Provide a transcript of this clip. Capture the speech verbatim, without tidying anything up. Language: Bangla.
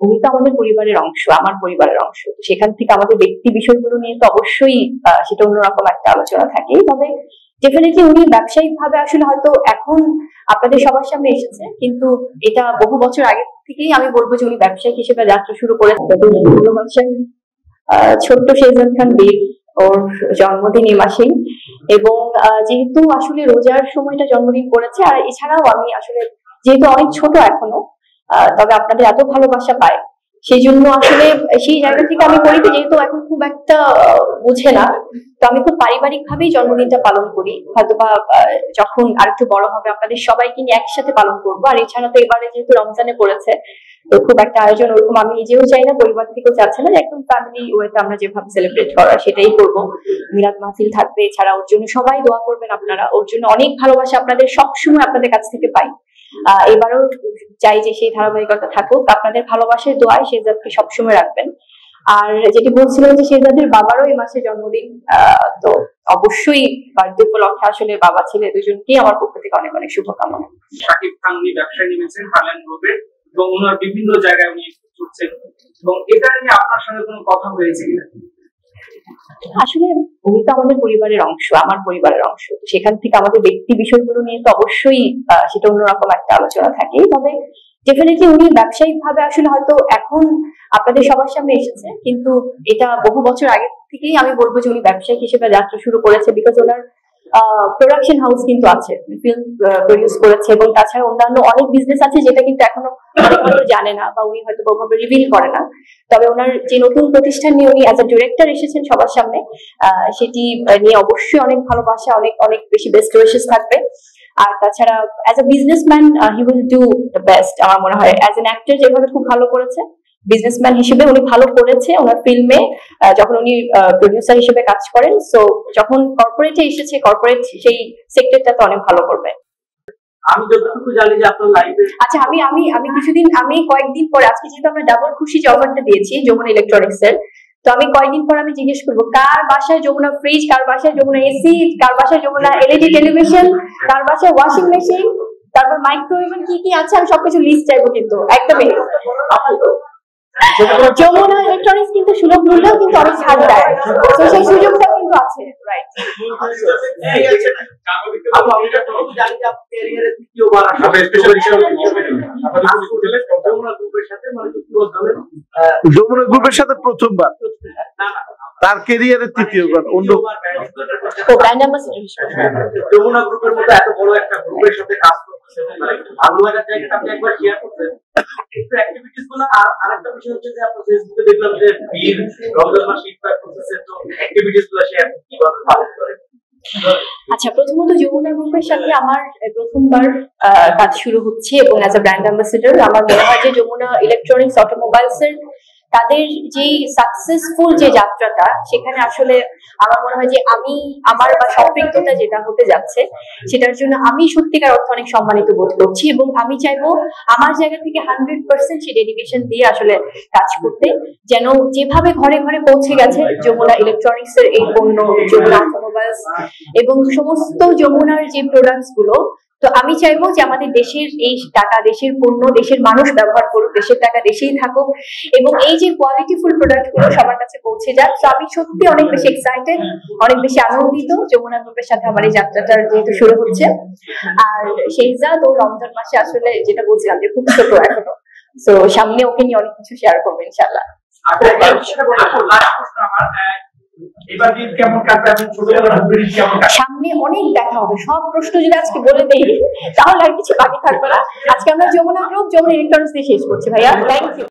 উনি তো আমাদের পরিবারের অংশ, আমার পরিবারের অংশ। সেখান থেকে আমাদের ব্যক্তি বিষয়গুলো নিয়ে তো অবশ্যই সেটা অন্যরকম একটা আলোচনা থাকে। তবে ডেফিনেটলি উনি ব্যবসায়িক ভাবে আসলে হয়তো এখন আপনাদের সবার সামনে এসেছে, কিন্তু এটা বহু বছর আগে থেকেই আমি বলবো যে উনি ব্যবসায়িক হিসেবে যাত্রা শুরু করেছেন। ছোট্ট শেহজাদ খান বীর, ওর জন্মদিন এই মাসেই, এবং যেহেতু আসলে রোজার সময়টা জন্মদিন করেছে, আর এছাড়াও আমি আসলে যেহেতু অনেক ছোট এখনো, তবে আপনাদের এত ভালোবাসা পায়, সেই জন্য আসলে সেই জায়গা থেকে আমি করি, যেহেতু এখন খুব একটা বুঝে না, তো আমি খুব পারিবারিক ভাবেই জন্মদিনটা পালন করি। হয়তো বা যখন আর একটু বড় হবে আপনাদের সবাইকে নিয়ে একসাথে পালন করবো। আর এছাড়া তো এবারে যেহেতু রমজানে পড়েছে, তো খুব একটা আয়োজন ওরকম আমি নিজেও চাই না, পরিবার থেকেও চাচ্ছে না, একদম ফ্যামিলি ওয়েতে আমরা যেভাবে সেলিব্রেট করা সেটাই করবো। মিলাদ মাহফিল থাকবে, এছাড়া ওর জন্য সবাই দোয়া করবেন আপনারা, ওর জন্য অনেক ভালোবাসা আপনাদের সবসময় আপনাদের কাছ থেকে পাই। আহ এবারও চাই যে সেই ধারাবাহিকতা থাকুক, আপনাদের ভালোবাসার দোয়ায় শেহজাদকে সবসময় রাখবেন। আর যেটি বলছিলেন যে শেহজাদের বাবারও এই মাসে জন্মদিন, আহ তো অবশ্যই বার্থডে উপলক্ষে আসলে বাবা ছেলে দুজনকেই আমার পক্ষ থেকে অনেক অনেক শুভকামনা। শাকিব খান উনি ব্যবসায় নেমেছেন পার্লান গ্রুপের, এবং ওনার বিভিন্ন জায়গায় উনি ছুটছেন, এবং এটা নিয়ে আপনার সঙ্গে কোনো কথা হয়েছে কিনা? আসলে উনি তো আমাদের পরিবারের অংশ, আমার পরিবারের অংশ। সেখান থেকে আমাদের ব্যক্তি বিষয়গুলো নিয়ে তো অবশ্যই সেটা অন্যরকম একটা আলোচনা থাকে। তবে ডেফিনেটলি উনি ব্যবসায়িক ভাবে আসলে হয়তো এখন আপনাদের সবার সামনে এসেছে, কিন্তু এটা বহু বছর আগে থেকেই আমি বলবো যে উনি ব্যবসায়িক হিসেবে যাত্রা শুরু করেছে। বিকজ ওনার প্রোডাকশন হাউস কিন্তু আছে, ফিল্ম প্রডিউস করেছে, এবং তাছাড়া অন্যান্য অনেক বিজনেস আছে যেটা কিন্তু এখনো অনেক হয়তো জানে না বা উনি হয়তো ওভাবে রিভিল করে না। তবে ওনার যে নতুন প্রতিষ্ঠান নিয়ে উনি অ্যাজ এ ডিরেক্টর এসেছেন সবার সামনে, আহ সেটি নিয়ে অবশ্যই অনেক ভালোবাসা, অনেক অনেক বেশি বেস্ট উইশেস থাকবে। আর তাছাড়া as a businessman he will do the best. আমার মনে হয় অ্যাজ এন অ্যাক্টর যেভাবে খুব ভালো করেছে, বিজনেসম্যান হিসেবে উনি ভালো করেছে ওনার ফিল্মে, যখন উনি প্রডিউসার হিসেবে কাজ করেন। সো যখন কর্পোরেটে এসেছে, কর্পোরেট সেই সেক্টরটাতে অনেক ভালো করবে। আমি যতটুকু জানি যে আপনার লাইফে, আচ্ছা আমি আমি আমি কিছুদিন আমি কয়েকদিন পরে, আজকে যেহেতু আমরা ডাবল খুশি যে অফারটা দিয়েছি যমুনা ইলেকট্রনিক্স এর, তো আমি কয়েকদিন পর আমি জিজ্ঞেস করবো কার বাসায় যমুনা ফ্রিজ, কার বাসায় যমুনা এসি, কার বাসায় যমুনা এলইডি টেলিভিশন, কার বাসায় ওয়াশিং মেশিন, তারপর মাইক্রোওয়েভ কি কি আছে, আমি সবকিছু লিস্ট চাইবো কিন্তু একদমই। যমুনা ইলেকট্রনিক্স কিন্তু সুলভ মূল্যেও কিন্তু অনেক ছাড় দেয়, তো সেই সুযোগটা কিন্তু আছে। রাইট, যমুনা গ্রুপের সাথে প্রথমবার, তার ক্যারিয়ারের তৃতীয়বার। অন্য যমুনা গ্রুপের মতো এত বড় একটা গ্রুপের সাথে কাজ করতেছে, ভালো লাগার জায়গাটা আপনি একবার শেয়ার করতেন একটু অ্যাক্টিভিটিস গুলো। আর আরেকটা বিষয় হচ্ছে যে আপনার ফেসবুকে দেখলাম যে বীর রমজান মাস ইফতার করতেছে, তো অ্যাক্টিভিটিস গুলো শেয়ার কিভাবে পালন করেন? আচ্ছা, প্রথমত যমুনা গ্রুপের সাথে আমার প্রথমবার কাজ শুরু হচ্ছে, এবং অ্যাজ এ ব্র্যান্ড অ্যাম্বাসেডর আমার মনে হয় যে যমুনা ইলেকট্রনিক্স অটোমোবাইলস এর তাদের যে সাকসেসফুল যে যাত্রাটা, সেখানে আসলে আমার মনে হয় যে আমি আমার বা সম্পৃক্ততা যেটা হতে যাচ্ছে সেটার জন্য আমি সত্যিকার অর্থে অনেক সম্মানিত বোধ করছি, এবং আমি চাইবো আমার জায়গা থেকে হান্ড্রেড পার্সেন্ট সেই ডেডিকেশন দিয়ে আসলে কাজ করতে, যেন যেভাবে ঘরে ঘরে পৌঁছে গেছে যমুনা ইলেকট্রনিক্স এর এই পণ্য, যমুনা অটোমোবাইলস এবং সমস্ত যমুনার যে প্রোডাক্টস গুলো, তো আমি চাইবো যে আমাদের দেশের এই টাকা, দেশের পণ্য দেশের মানুষ ব্যবহার করুক, দেশের টাকা দেশেই থাকুক, এবং এই যে কোয়ালিটিফুল প্রোডাক্ট গুলো সবার কাছে পৌঁছে যাক। তো আমি সত্যি অনেক বেশি এক্সাইটেড, অনেক বেশি আনন্দিত যমুনা গ্রুপের সাথে আমার এই যাত্রাটা যেহেতু শুরু হচ্ছে। আর শেহজাদ ও রমজান মাসে আসলে যেটা বলছিলাম যে খুব ছোট এখনো, তো সামনে ওকে নিয়ে অনেক কিছু শেয়ার করবো ইনশাল্লাহ। সামনে অনেক দেখা হবে, সব প্রশ্ন যদি আজকে বলে দেই তাহলে আর কিছু বাকি থাকবে না। আজকে আমরা যমুনা গ্রুপ, যমুনা ইলেকট্রনিক্স দিয়ে শেষ করছি ভাইয়া। Thank you.